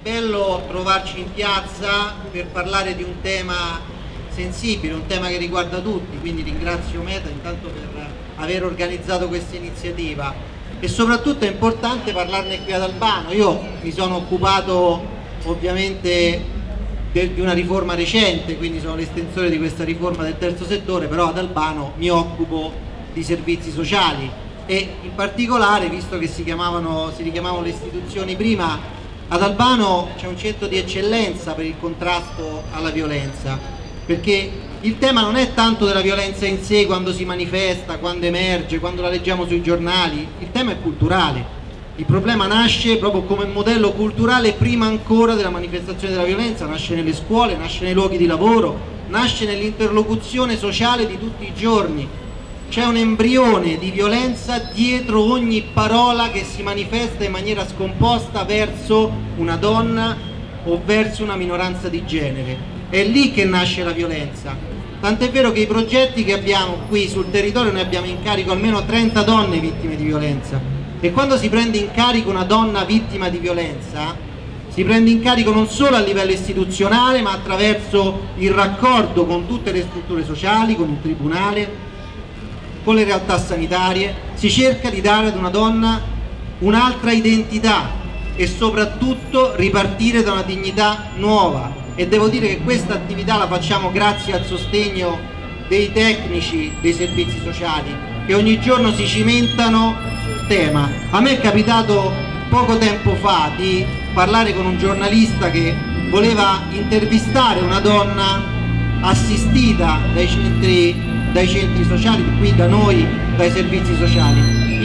bello trovarci in piazza per parlare di un tema sensibile, un tema che riguarda tutti, quindi ringrazio Meta intanto per aver organizzato questa iniziativa e soprattutto è importante parlarne qui ad Albano. Io mi sono occupato ovviamente di una riforma recente, quindi sono l'estensore di questa riforma del terzo settore, però ad Albano mi occupo di servizi sociali e in particolare, visto che si richiamavano le istituzioni prima, ad Albano c'è un centro di eccellenza per il contrasto alla violenza, perché il tema non è tanto della violenza in sé quando si manifesta, quando emerge, quando la leggiamo sui giornali, il tema è culturale. Il problema nasce proprio come modello culturale prima ancora della manifestazione della violenza, nasce nelle scuole, nasce nei luoghi di lavoro, nasce nell'interlocuzione sociale di tutti i giorni. C'è un embrione di violenza dietro ogni parola che si manifesta in maniera scomposta verso una donna o verso una minoranza di genere. È lì che nasce la violenza. Tant'è vero che i progetti che abbiamo qui sul territorio, noi abbiamo in carico almeno 30 donne vittime di violenza. E quando si prende in carico una donna vittima di violenza, si prende in carico non solo a livello istituzionale, ma attraverso il raccordo con tutte le strutture sociali, con il tribunale, con le realtà sanitarie. Si cerca di dare ad una donna un'altra identità e soprattutto ripartire da una dignità nuova. E devo dire che questa attività la facciamo grazie al sostegno dei tecnici dei servizi sociali, che ogni giorno si cimentano sul tema. A me è capitato poco tempo fa di parlare con un giornalista che voleva intervistare una donna assistita dai centri sociali, qui da noi, dai servizi sociali.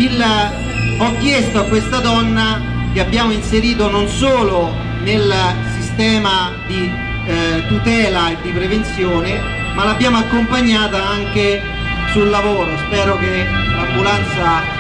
Ho chiesto a questa donna, che abbiamo inserito non solo nel sistema di tutela e di prevenzione, ma l'abbiamo accompagnata anche sul lavoro. Spero che l'ambulanza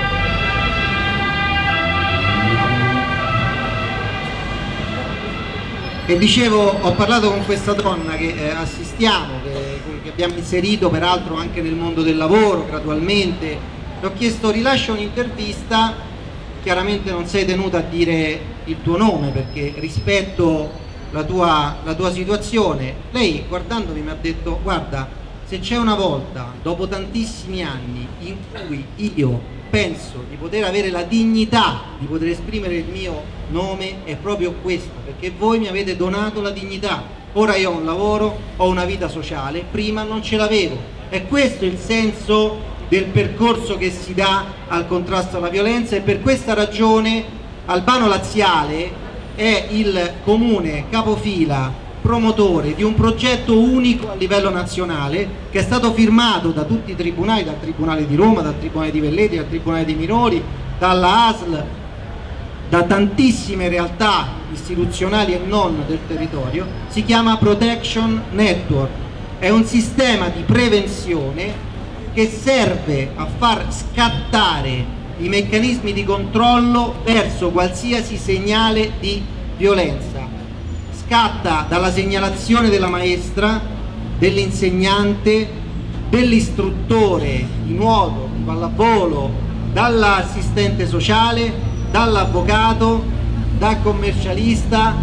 e dicevo, ho parlato con questa donna che assistiamo, che abbiamo inserito peraltro anche nel mondo del lavoro gradualmente. Le ho chiesto: rilascia un'intervista, chiaramente non sei tenuta a dire il tuo nome perché rispetto la tua situazione. Lei, guardandomi, mi ha detto: guarda, se c'è una volta dopo tantissimi anni in cui io penso di poter avere la dignità di poter esprimere il mio nome, è proprio questa, perché voi mi avete donato la dignità. Ora io ho un lavoro, ho una vita sociale, prima non ce l'avevo. E questo è il senso del percorso che si dà al contrasto alla violenza, e per questa ragione Albano Laziale è il comune capofila promotore di un progetto unico a livello nazionale che è stato firmato da tutti i tribunali, dal Tribunale di Roma, dal Tribunale di Velletri, dal Tribunale dei minori, dalla ASL, da tantissime realtà istituzionali e non del territorio. Si chiama Protection Network, è un sistema di prevenzione che serve a far scattare i meccanismi di controllo verso qualsiasi segnale di violenza. Scatta dalla segnalazione della maestra, dell'insegnante, dell'istruttore di nuoto, di pallavolo, dall'assistente sociale, dall'avvocato, dal commercialista,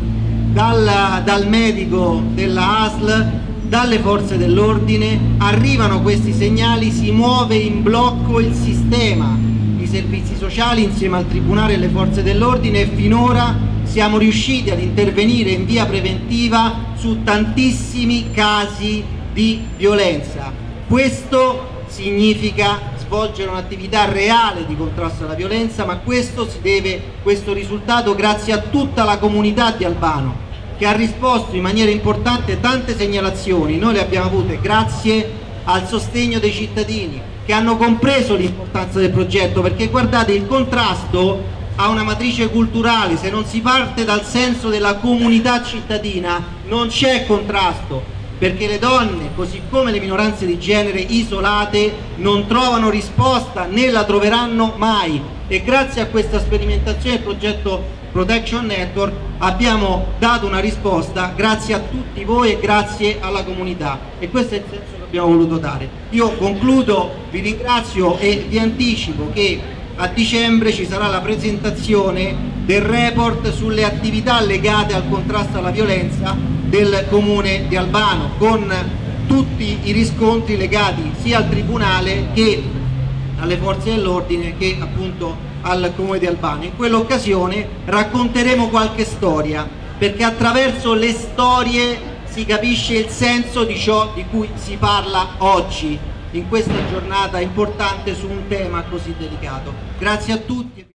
dal medico della ASL, dalle forze dell'ordine. Arrivano questi segnali, si muove in blocco il sistema, i servizi sociali insieme al tribunale e alle forze dell'ordine, e finora siamo riusciti ad intervenire in via preventiva su tantissimi casi di violenza. Questo significa svolgere un'attività reale di contrasto alla violenza, ma questo risultato grazie a tutta la comunità di Albano, che ha risposto in maniera importante. Tante segnalazioni noi le abbiamo avute grazie al sostegno dei cittadini, che hanno compreso l'importanza del progetto, perché guardate, il contrasto ha una matrice culturale. Se non si parte dal senso della comunità cittadina non c'è contrasto, perché le donne, così come le minoranze di genere isolate, non trovano risposta né la troveranno mai. E grazie a questa sperimentazione del progetto Protection Network abbiamo dato una risposta, grazie a tutti voi e grazie alla comunità, e questo è il senso che abbiamo voluto dare. Io concludo, vi ringrazio e vi anticipo che a dicembre ci sarà la presentazione del report sulle attività legate al contrasto alla violenza del comune di Albano, con tutti i riscontri legati sia al tribunale che alle forze dell'ordine che appunto al comune di Albano. In quell'occasione racconteremo qualche storia, perché attraverso le storie si capisce il senso di ciò di cui si parla oggi, in questa giornata importante su un tema così delicato. Grazie a tutti.